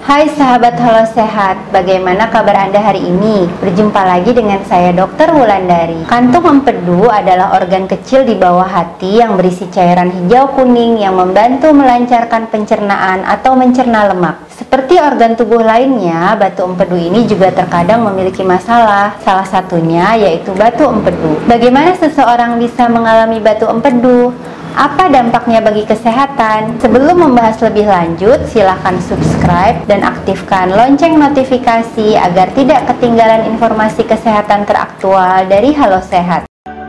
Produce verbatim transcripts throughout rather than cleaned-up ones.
Hai sahabat Halo Sehat, bagaimana kabar Anda hari ini? Berjumpa lagi dengan saya dokter Wulandari. Kantung empedu adalah organ kecil di bawah hati yang berisi cairan hijau kuning yang membantu melancarkan pencernaan atau mencerna lemak. Seperti organ tubuh lainnya, batu empedu ini juga terkadang memiliki masalah. Salah satunya yaitu batu empedu. Bagaimana seseorang bisa mengalami batu empedu? Apa dampaknya bagi kesehatan? Sebelum membahas lebih lanjut, silahkan subscribe dan aktifkan lonceng notifikasi agar tidak ketinggalan informasi kesehatan teraktual dari Halo Sehat.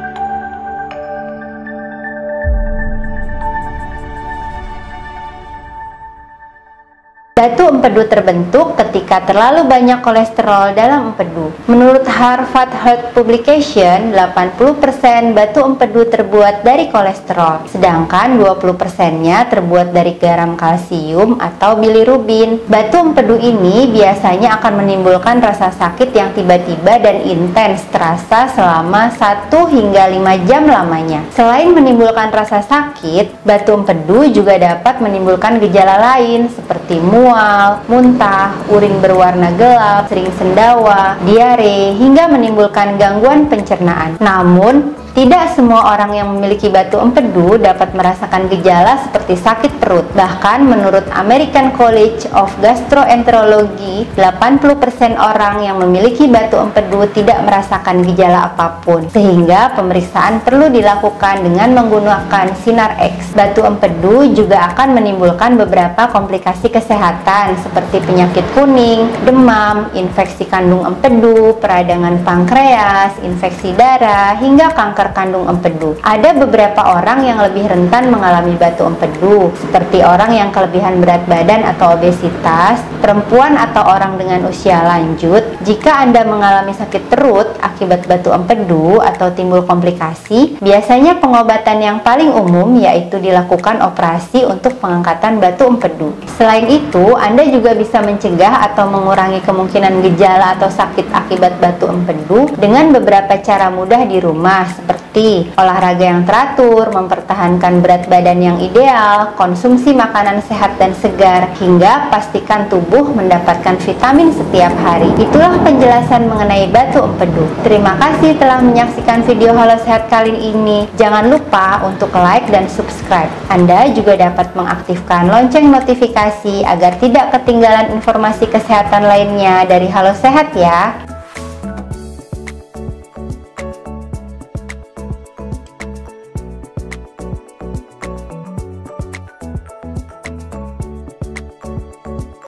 Batu empedu terbentuk ketika terlalu banyak kolesterol dalam empedu. Menurut Harvard Health Publication, delapan puluh persen batu empedu terbuat dari kolesterol, sedangkan dua puluh persennya terbuat dari garam kalsium atau bilirubin. Batu empedu ini biasanya akan menimbulkan rasa sakit yang tiba-tiba dan intens terasa selama satu hingga lima jam lamanya. Selain menimbulkan rasa sakit, batu empedu juga dapat menimbulkan gejala lain seperti mual, mual, muntah, urin berwarna gelap, sering sendawa, diare, hingga menimbulkan gangguan pencernaan. Namun, tidak semua orang yang memiliki batu empedu dapat merasakan gejala seperti sakit perut. Bahkan menurut American College of Gastroenterology, delapan puluh persen orang yang memiliki batu empedu tidak merasakan gejala apapun. Sehingga pemeriksaan perlu dilakukan dengan menggunakan sinar X. Batu empedu juga akan menimbulkan beberapa komplikasi kesehatan seperti penyakit kuning, demam, infeksi kandung empedu, peradangan pankreas, infeksi darah, hingga kanker kandung empedu. Ada beberapa orang yang lebih rentan mengalami batu empedu, seperti orang yang kelebihan berat badan atau obesitas, perempuan atau orang dengan usia lanjut. Jika Anda mengalami sakit perut akibat batu empedu atau timbul komplikasi, biasanya pengobatan yang paling umum yaitu dilakukan operasi untuk pengangkatan batu empedu. Selain itu, Anda juga bisa mencegah atau mengurangi kemungkinan gejala atau sakit akibat batu empedu dengan beberapa cara mudah di rumah, seperti seperti olahraga yang teratur, mempertahankan berat badan yang ideal, konsumsi makanan sehat dan segar, hingga pastikan tubuh mendapatkan vitamin setiap hari. Itulah penjelasan mengenai batu empedu. Terima kasih telah menyaksikan video Halo Sehat kali ini. Jangan lupa untuk like dan subscribe. Anda juga dapat mengaktifkan lonceng notifikasi agar tidak ketinggalan informasi kesehatan lainnya dari Halo Sehat ya.